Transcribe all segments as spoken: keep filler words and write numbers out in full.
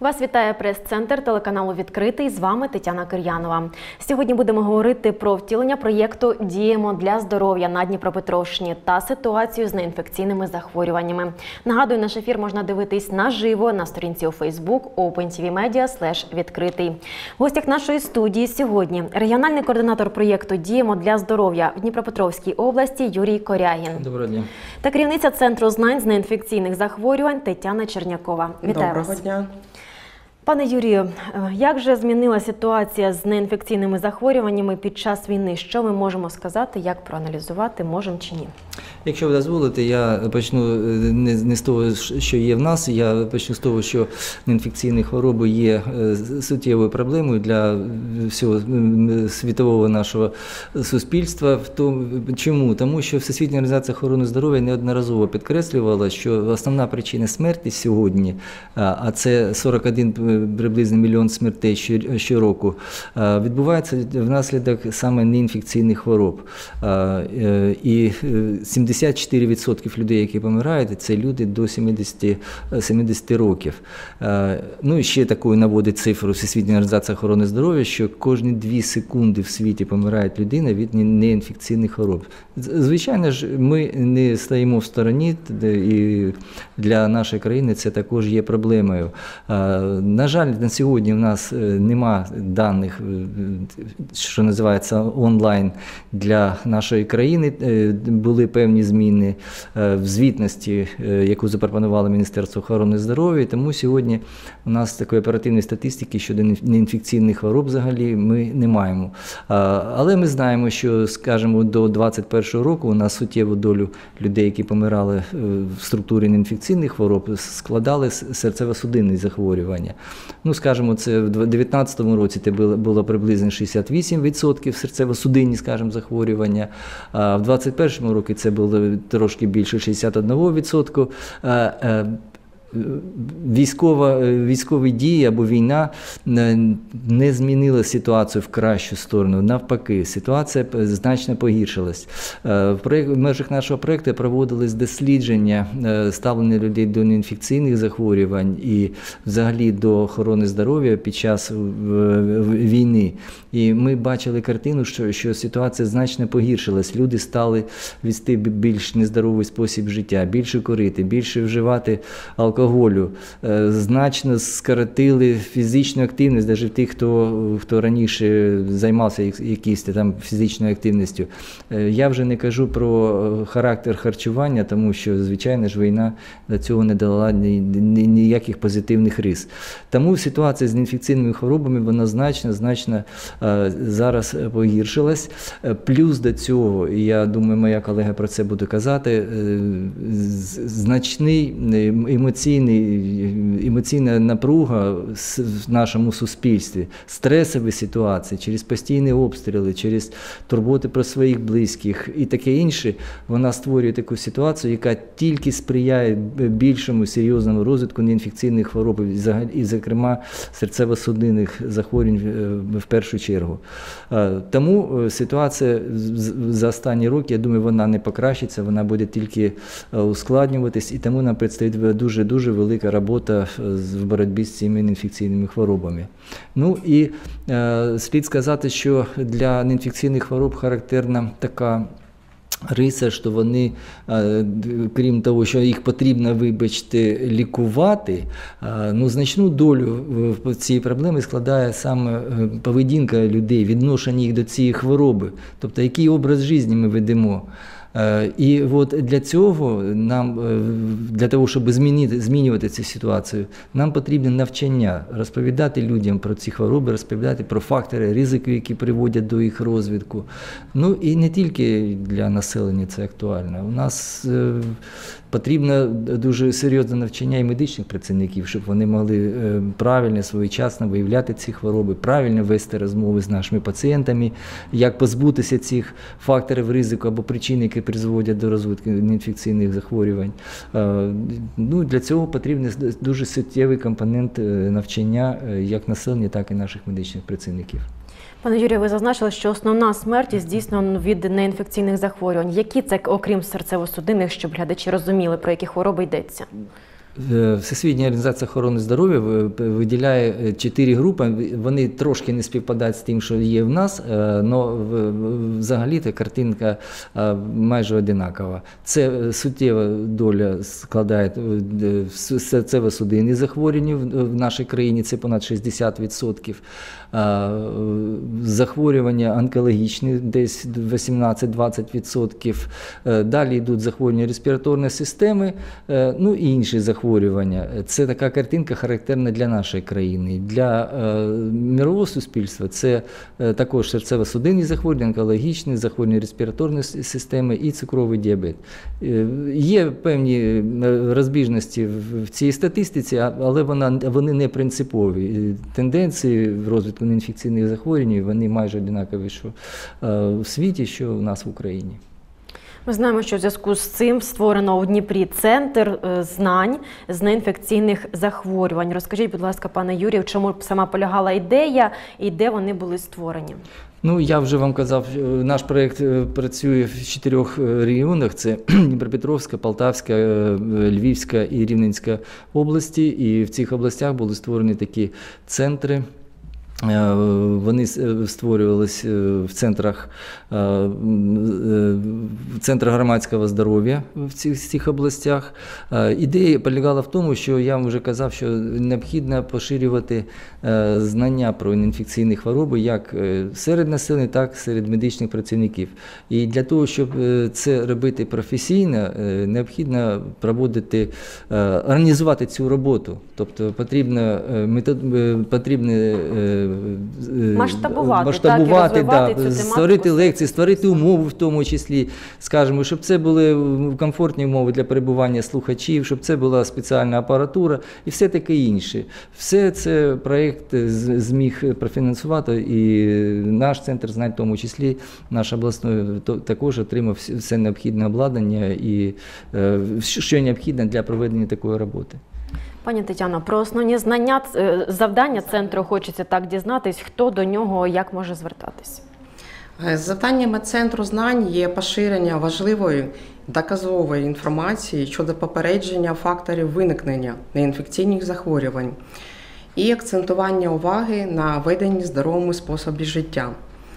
Вас вітає прес-центр телеканалу «Відкритий». З вами Тетяна Кир'янова. Сьогодні будемо говорити про втілення проєкту «Діємо для здоров'я» на Дніпропетровщині та ситуацію з неінфекційними захворюваннями. Нагадую, наш ефір можна дивитись наживо на сторінці у Facebook OpenTVMedia слеш відкритий. В гостях нашої студії сьогодні регіональний координатор проєкту «Діємо для здоров'я» в Дніпропетровській області Юрій Корягін. Доброго дня. Та керівниця Центру знань з неінфекційних захворювань Тетяна Чернякова. Вітаю вас. Доброго дня. Пане Юрію, як же змінила ситуація з неінфекційними захворюваннями під час війни? Що ми можемо сказати, як проаналізувати, можемо чи ні? Якщо ви дозволите, я почну не, не з того, що є в нас, я почну з того, що неінфекційні хвороби є суттєвою проблемою для всього світового нашого суспільства. Чому? Тому що Всесвітня організація охорони здоров'я неодноразово підкреслювала, що основна причина смерті сьогодні, а це сорок один приблизно мільйон смертей щороку, відбувається внаслідок саме неінфекційних хвороб. І сімдесят чотири відсотки людей, які помирають, це люди до сімдесяти років. Ну і ще таку наводить цифру Всесвітня організація охорони здоров'я, що кожні дві секунди в світі помирає людина від неінфекційних хвороб. Звичайно ж, ми не стоїмо в стороні, і для нашої країни це також є проблемою. На жаль, на сьогодні в нас нема даних, що називається онлайн для нашої країни. Були певні зміни в звітності, яку запропонувало Міністерство охорони здоров'я, тому сьогодні у нас такої оперативної статистики щодо неінфекційних хвороб взагалі ми не маємо. Але ми знаємо, що, скажімо, до двадцять першого року у нас суттєву долю людей, які помирали в структурі неінфекційних хвороб, складали серцево-судинні захворювання. Ну, скажімо, це в дев'ятнадцятому році це було, було приблизно шістдесят вісім відсотків серцево-судинні, скажімо, захворювання, а в двадцять першому році це було трошки більше шістдесят один відсоток. Військова, військові дії або війна не змінила ситуацію в кращу сторону. Навпаки, ситуація значно погіршилась. В межах нашого проєкту проводились дослідження ставлення людей до неінфекційних захворювань і взагалі до охорони здоров'я під час війни. І ми бачили картину, що, що ситуація значно погіршилась. Люди стали вести більш нездоровий спосіб життя, більше курити, більше вживати алкоголь. Алкоголю, значно скоротили фізичну активність, навіть тих, хто, хто раніше займався якоюсь там фізичною активністю. Я вже не кажу про характер харчування, тому що, звичайно ж, війна до цього не дала ні, ні, ніяких позитивних рис. Тому ситуація з неінфекційними хворобами, вона значно, значно зараз погіршилась. Плюс до цього, і я думаю, моя колега про це буде казати, значний емоційний емоційна напруга в нашому суспільстві, стресові ситуації, через постійні обстріли, через турботи про своїх близьких і таке інше, вона створює таку ситуацію, яка тільки сприяє більшому серйозному розвитку неінфекційних хвороб, і, зокрема, серцево-судинних захворювань в першу чергу. Тому ситуація за останні роки, я думаю, вона не покращиться, вона буде тільки ускладнюватись, і тому нам предстоїть дуже-дуже велика робота в боротьбі з цими неінфекційними хворобами. Ну і е, слід сказати, що для неінфекційних хвороб характерна така риса, що вони, крім того, що їх потрібно, вибачте, лікувати, ну, значну долю в цій проблемі складає саме поведінка людей, відношення їх до цієї хвороби, тобто який образ життя ми ведемо. І от для цього нам, для того, щоб змінити, змінювати цю ситуацію, нам потрібне навчання, розповідати людям про ці хвороби, розповідати про фактори ризику, які приводять до їх розвитку. Ну і не тільки для населення це актуально. У нас потрібно дуже серйозне навчання і медичних працівників, щоб вони могли правильно, своєчасно виявляти ці хвороби, правильно вести розмови з нашими пацієнтами, як позбутися цих факторів ризику або причин, які призводять до розвитку неінфекційних захворювань. Ну, для цього потрібен дуже суттєвий компонент навчання як населення, так і наших медичних працівників. Пане Юрію, ви зазначили, що основна смертність дійсно від неінфекційних захворювань. Які це, окрім серцево-судинних, щоб глядачі розуміли, про які хвороби йдеться? Всесвітня організація охорони здоров'я виділяє чотири групи, вони трошки не співпадають з тим, що є в нас, але взагалі-то картинка майже одинакова. Це суттєва доля складає серцево-судинні захворювання в нашій країні, це понад шістдесят відсотків. Захворювання онкологічні, десь вісімнадцять-двадцять відсотків. Далі йдуть захворювання респіраторної системи, ну і інші захворювання. Це така картинка характерна для нашої країни. Для мирового суспільства це також серцево-судинні захворювання, онкологічні, захворювання респіраторної системи і цукровий діабет. Є певні розбіжності в цій статистиці, але вона, вони не принципові. Тенденції в розвитку неінфекційних захворювань, вони майже однакові, що в світі, що у нас в Україні. Ми знаємо, що в зв'язку з цим створено у Дніпрі центр знань з неінфекційних захворювань. Розкажіть, будь ласка, пане Юрію, в чому сама полягала ідея і де вони були створені? Ну, я вже вам казав, наш проєкт працює в чотирьох регіонах. Це Дніпропетровська, Полтавська, Львівська і Рівненська області. І в цих областях були створені такі центри. Вони створювалися в центрах, в центрах громадського здоров'я в цих, в цих областях. Ідея полягала в тому, що я вам вже казав, що необхідно поширювати знання про інфекційні хвороби як серед населення, так і серед медичних працівників. І для того, щоб це робити професійно, необхідно проводити, організувати цю роботу. Тобто потрібно, метод, потрібно масштабувати, масштабувати так, да, створити лекції, створити умови в тому числі, скажімо, щоб це були комфортні умови для перебування слухачів, щоб це була спеціальна апаратура і все таке інше. Все це проєкт зміг профінансувати і наш центр знань, в тому числі наш обласний, також отримав все необхідне обладнання і що необхідне для проведення такої роботи. Пані Тетяно, про основні знання, завдання центру хочеться так дізнатись, хто до нього, як може звертатись? Завданнями центру знань є поширення важливої доказової інформації щодо попередження факторів виникнення неінфекційних захворювань і акцентування уваги на веденні здоровому способі життя.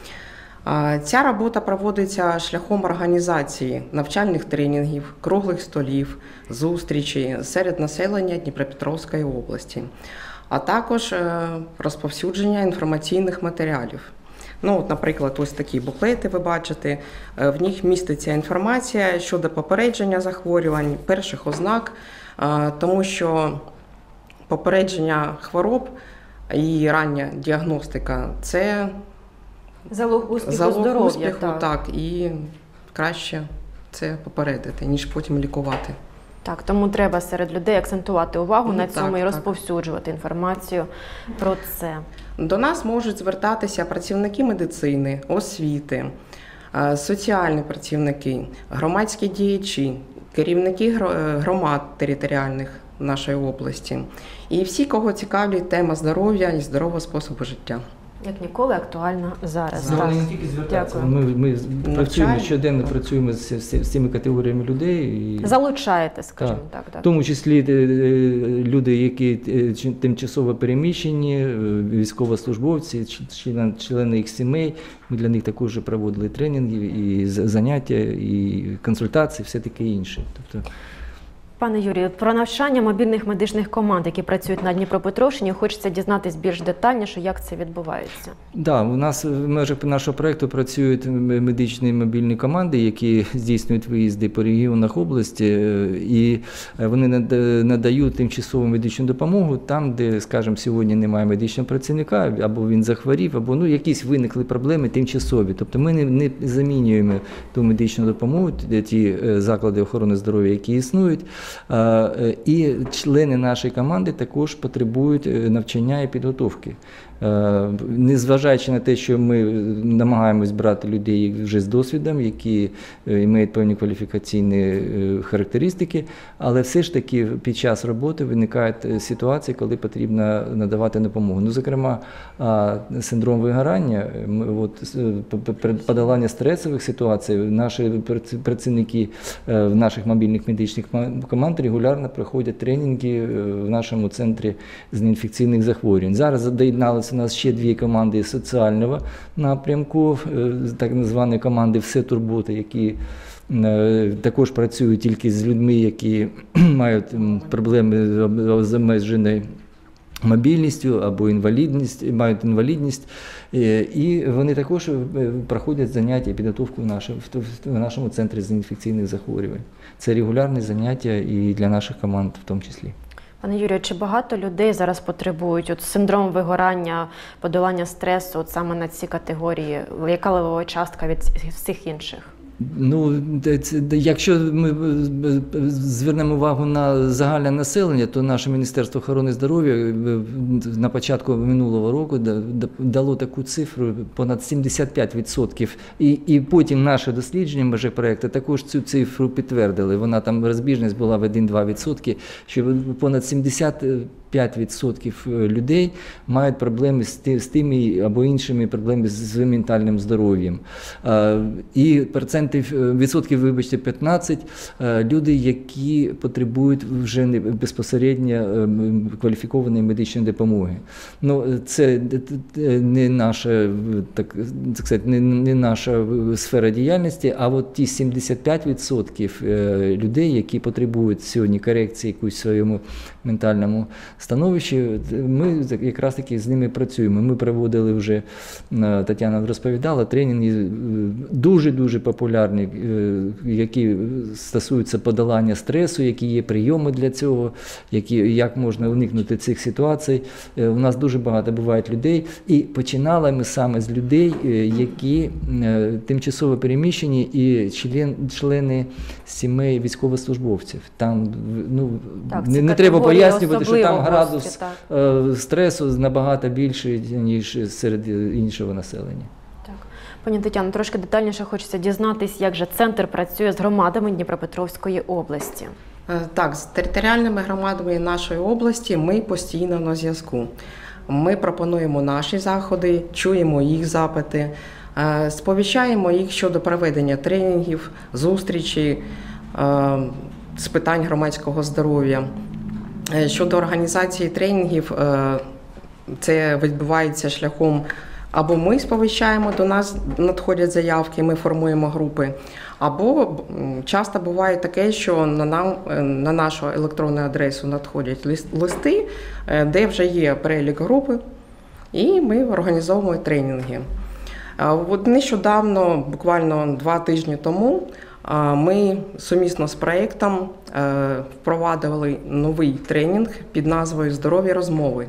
Ця робота проводиться шляхом організації навчальних тренінгів, круглих столів, зустрічей серед населення Дніпропетровської області, а також розповсюдження інформаційних матеріалів. Ну, от, наприклад, ось такі буклети ви бачите, в них міститься інформація щодо попередження захворювань, перших ознак, тому що попередження хвороб і рання діагностика – це залог успіху залог здоров'я. успіху, так. так, і краще це попередити, ніж потім лікувати. Так, тому треба серед людей акцентувати увагу Ну, на так, цьому і так. розповсюджувати інформацію про це. До нас можуть звертатися працівники медицини, освіти, соціальні працівники, громадські діячі, керівники громад територіальних нашої області і всі, кого цікавить тема здоров'я і здорового способу життя. Як ніколи актуально зараз. Ну, Так. не тільки звертатися. Дякую. Ми, ми працюємо щоденно, працюємо з, з, з цими категоріями людей. І... Залучаєте, скажімо так. так. В тому числі люди, які тимчасово переміщені, військовослужбовці, члени, члени їх сімей. Ми для них також проводили тренінги, і заняття, і консультації, все таке інше. Тобто... Пане Юрію, про навчання мобільних медичних команд, які працюють на Дніпропетровщині, хочеться дізнатись більш детальніше, як це відбувається. Так, да, у нас в межах нашого проєкту працюють медичні мобільні команди, які здійснюють виїзди по регіонах області, і вони надають тимчасову медичну допомогу там, де, скажімо, сьогодні немає медичного працівника, або він захворів, або ну, якісь виникли проблеми тимчасові. Тобто ми не, не замінюємо ту медичну допомогу, ті заклади охорони здоров'я, які існують. І члени нашої команди також потребують навчання і підготовки. Незважаючи на те, що ми намагаємось брати людей вже з досвідом, які мають певні кваліфікаційні характеристики, але все ж таки під час роботи виникають ситуації, коли потрібно надавати допомогу. Ну, зокрема, синдром вигорання, от, подолання стресових ситуацій, наші працівники в наших мобільних медичних команд регулярно проходять тренінги в нашому центрі з неінфекційних захворювань. Зараз доєдналися у нас ще дві команди соціального напрямку, так звані команди «Все турботи», які також працюють тільки з людьми, які мають проблеми з обмеженою мобільністю або інвалідність, мають інвалідність, і вони також проходять заняття і підготовку в нашому, в нашому центрі з інфекційних захворювань. Це регулярні заняття і для наших команд в тому числі. Пане Юрію, чи багато людей зараз потребують от синдром вигорання, подолання стресу от саме на ці категорії? Яка левова частка від всіх інших? Ну, якщо ми звернемо увагу на загальне населення, то наше Міністерство охорони здоров'я на початку минулого року дало таку цифру понад сімдесят п'ять відсотків. І, і потім наше дослідження межі проєкту також цю цифру підтвердили. Вона там розбіжність була в один-два відсотки, що понад сімдесят п'ять відсотків людей мають проблеми з тими або іншими проблемами з ментальним здоров'ям. І процентів, відсотків, вибачте, п'ятнадцять люди, які потребують вже безпосередньо кваліфікованої медичної допомоги. Ну, це не наша, так сказати, не, не наша сфера діяльності, а от ті сімдесят п'ять відсотків людей, які потребують сьогодні корекції якусь в своєму ментальному становищі, ми якраз таки з ними працюємо. Ми проводили вже, Тетяна розповідала, тренінги дуже-дуже популярні, які стосуються подолання стресу, які є прийоми для цього, які, як можна уникнути цих ситуацій. У нас дуже багато буває людей, і починали ми саме з людей, які тимчасово переміщені і член, члени сімей військовослужбовців. Там, ну, так, не, не треба пояснювати, що там гості, градус так. стресу набагато більший, ніж серед іншого населення. Так. Пані Тетяно, трошки детальніше хочеться дізнатись, як же центр працює з громадами Дніпропетровської області. Так, з територіальними громадами нашої області ми постійно на зв'язку. Ми пропонуємо наші заходи, чуємо їх запити, сповіщаємо їх щодо проведення тренінгів, зустрічей з питань громадського здоров'я. Щодо організації тренінгів, це відбувається шляхом або ми сповіщаємо, до нас надходять заявки, ми формуємо групи, або часто буває таке, що на, нам, на нашу електронну адресу надходять листи, де вже є перелік групи, і ми організовуємо тренінги. От нещодавно, буквально два тижні тому, ми сумісно з проєктом впровадили новий тренінг під назвою «Здорові розмови».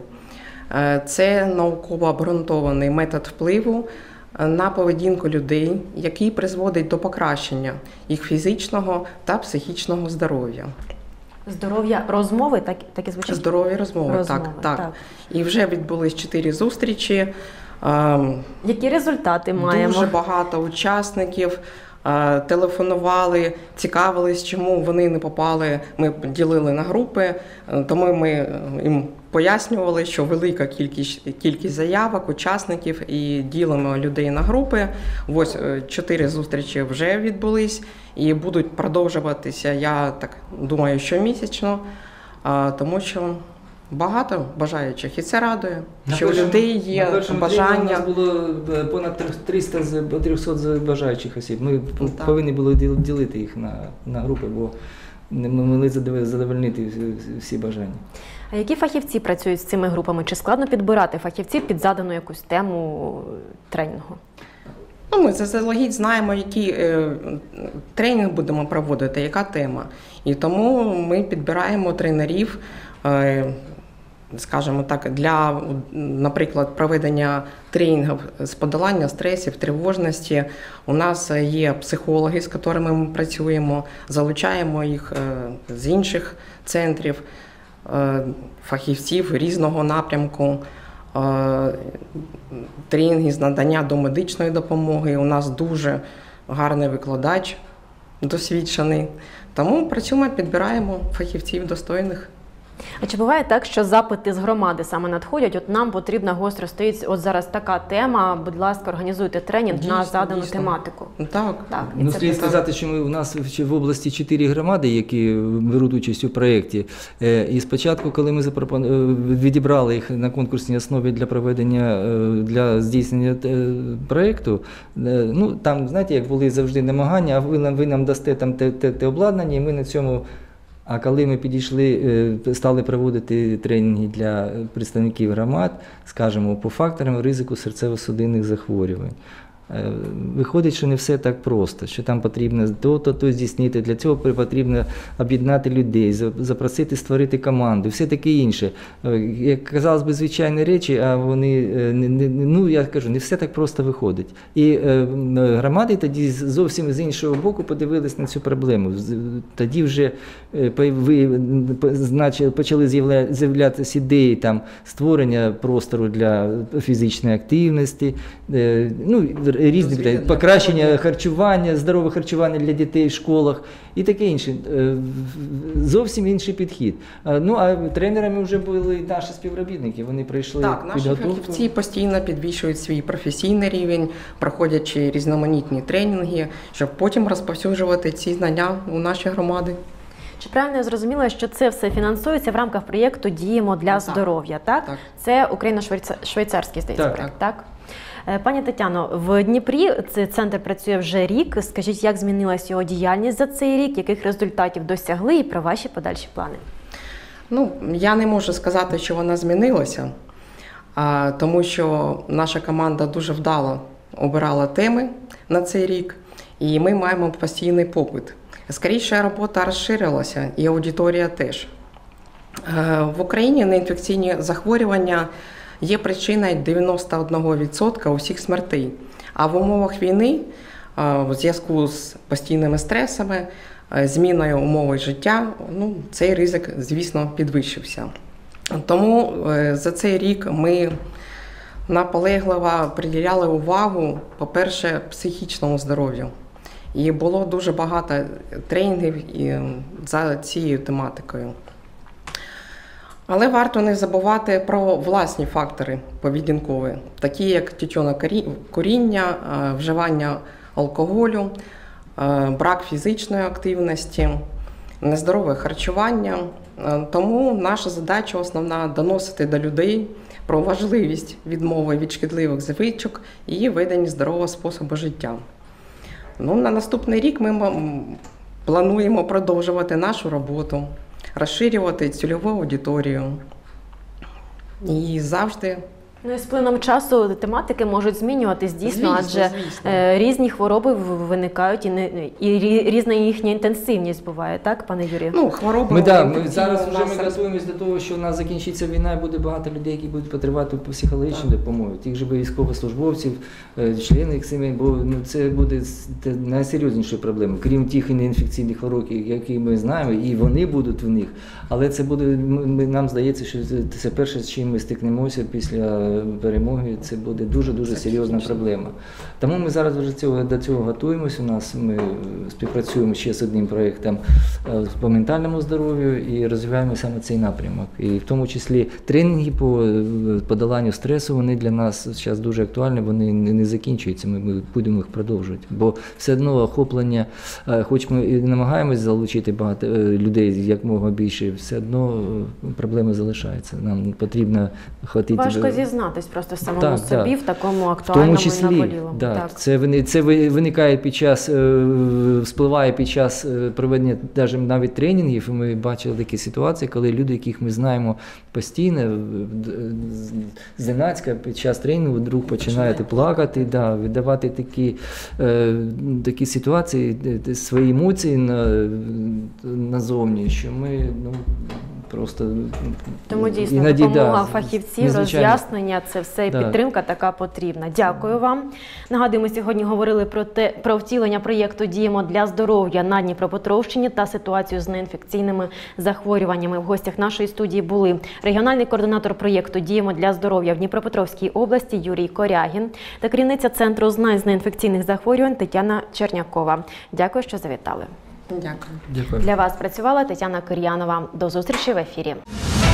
Це науково обґрунтований метод впливу на поведінку людей, який призводить до покращення їх фізичного та психічного здоров'я. Здоров'я розмови, так, так і звучить? Здорові розмови, розмови так, так. так. І вже відбулись чотири зустрічі. Які результати маємо? Дуже багато учасників. Телефонували, цікавились, чому вони не попали, ми ділили на групи, тому ми їм пояснювали, що велика кількість, кількість заявок, учасників і ділимо людей на групи. Ось чотири зустрічі вже відбулись і будуть продовжуватися, я так думаю, щомісячно, тому що багато бажаючих, і це радує, на що першому, у людей є бажання. У нас було понад триста трьохсот бажаючих осіб. Ми так. повинні були ділити їх на, на групи, бо ми могли задовольнити всі бажання. А які фахівці працюють з цими групами? Чи складно підбирати фахівців під задану якусь тему тренінгу? Ну, ми заздалегідь знаємо, який е, тренінг будемо проводити, яка тема. І тому ми підбираємо тренерів, е, скажімо так, для, наприклад, проведення тренінгів з подолання стресів, тривожності. У нас є психологи, з якими ми працюємо, залучаємо їх з інших центрів, фахівців різного напрямку. е, тренінги з надання домедичної допомоги. У нас дуже гарний викладач, досвідчений. Тому працюємо, підбираємо фахівців достойних. А чи буває так, що запити з громади саме надходять? От нам потрібна гостро стоїть от зараз така тема, будь ласка, організуйте тренінг Дійсно, на задану дійсно. тематику. Так. Так, і Ну, це слід так. сказати, що ми, у нас в, в області чотири громади, які беруть участь у проєкті. Е, І спочатку, коли ми запропон... е, відібрали їх на конкурсній основі для проведення, е, для здійснення е, проєкту, е, ну, там, знаєте, як були завжди намагання, а ви нам, ви нам дасте там те, те, те обладнання, і ми на цьому. А коли ми підійшли, е, стали проводити тренінги для представників громад, скажімо, по факторам ризику серцево-судинних захворювань, е, виходить, що не все так просто, що там потрібно то-то, то здійснити, для цього потрібно об'єднати людей, за- запросити створити команду, все таке інше. Е, Як казалось би, звичайні речі, а вони, е, не, не, ну я кажу, не все так просто виходить. І е, м, громади тоді з- зовсім з іншого боку подивились на цю проблему. З- Тоді вже е, пой- ви, п- значить, почали з'явля- з'являтися ідеї там, створення простору для фізичної активності, е, ну, різні Дозвілля для для покращення молоді. харчування, здорове харчування для дітей в школах і таке інше. Е, в- Зовсім інший підхід. Е, Ну, а тренерами вже були наші співробітники, вони пройшли Так, наші підготовку. фахівці постійно підвищують свій професійний рівень, проходячи різноманітні тренінги, щоб потім розповсюджувати ці знання у наші громади. Чи правильно я зрозуміла, що це все фінансується в рамках проєкту «Діємо для Так. здоров'я», так? Так. Це україно-швейцарський, здається, Так. проєкт, так? Е, Пані Тетяно, в Дніпрі цей центр працює вже рік. Скажіть, як змінилась його діяльність за цей рік, яких результатів досягли і про ваші подальші плани? Ну, я не можу сказати, що вона змінилася, а, тому що наша команда дуже вдало обирала теми на цей рік, і ми маємо постійний попит. Скоріше, робота розширилася, і аудиторія теж. Е, В Україні неінфекційні захворювання є причиною дев'яносто один відсоток усіх смертей. А в умовах війни, е, в зв'язку з постійними стресами, е, зміною умови життя, ну, цей ризик, звісно, підвищився. Тому е, за цей рік ми наполегливо приділяли увагу, по-перше, психічному здоров'ю. І було дуже багато тренінгів і за цією тематикою. Але варто не забувати про власні фактори поведінкові, такі як тютюнокуріння, е, вживання алкоголю, е, брак фізичної активності, нездорове харчування. Е, Тому наша задача основна – доносити до людей про важливість відмови від шкідливих звичок і ведення здорового способу життя. Ну, на наступний рік ми м, плануємо продовжувати нашу роботу, розширювати цільову аудиторію і завжди. Ну і з плином часу тематики можуть змінюватись дійсно, Звісно, адже звісно. е, різні хвороби в- виникають і, не, і рі- різна їхня інтенсивність буває, так, пане Юрію? Ну, хвороби Ми, да, ми інфекційні зараз у вже нас ми роз- готуємось до того, що у нас закінчиться війна, і буде багато людей, які будуть потребувати психологічної допомоги, тих же військовослужбовців, е, членів їх сімей, бо ну, це буде з- те найсерйознішою проблемою, крім тих неінфекційних хвороб, які ми знаємо, і вони будуть в них. Але це буде, ми, ми- нам здається, що це, це перше, з чим ми стикнемося після перемоги. Це буде дуже-дуже Це серйозна критично. проблема. Тому ми зараз вже цього, до цього готуємося. У нас ми е, співпрацюємо ще з одним проєктом е, по ментальному здоров'ю і розвиваємо саме цей напрямок. І в тому числі тренінги по е, подоланню стресу, вони для нас зараз дуже актуальні, вони не, не закінчуються, ми, ми будемо їх продовжувати. Бо все одно охоплення, е, хоч ми і намагаємось залучити багато е, людей якомога більше, все одно е, проблеми залишаються. Нам потрібно хватити. Важко зізнатись просто самому Так, собі так. в такому В актуальному тому і числі, наболілому. да, Так. це, вини- це ви- виникає під час, е, вспливає під час е, проведення даже навіть тренінгів. І ми бачили такі ситуації, коли люди, яких ми знаємо постійно, е, д- з- зненацька під час тренінгу вдруг починають плакати, да, віддавати такі, е, такі ситуації, е, свої емоції на, назовні, що ми, ну, просто Тому дійсно іноді, допомога да, фахівців, незвичайно. роз'яснення, це все і Да. підтримка така потрібна. Дякую вам. Нагадую, ми сьогодні говорили про те, про втілення проєкту «Діємо для здоров'я» на Дніпропетровщині та ситуацію з неінфекційними захворюваннями. В гостях нашої студії були регіональний координатор проєкту «Діємо для здоров'я» в Дніпропетровській області Юрій Корягін та керівниця Центру знань з неінфекційних захворювань Тетяна Чернякова. Дякую, що завітали. Дякую. Дякую. Для вас працювала Тетяна Кир'янова. До зустрічі в ефірі.